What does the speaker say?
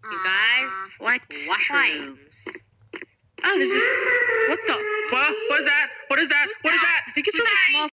You guys, What? mushrooms. Oh, there's a... What the? What is that? What is that? What is that? I think it's a small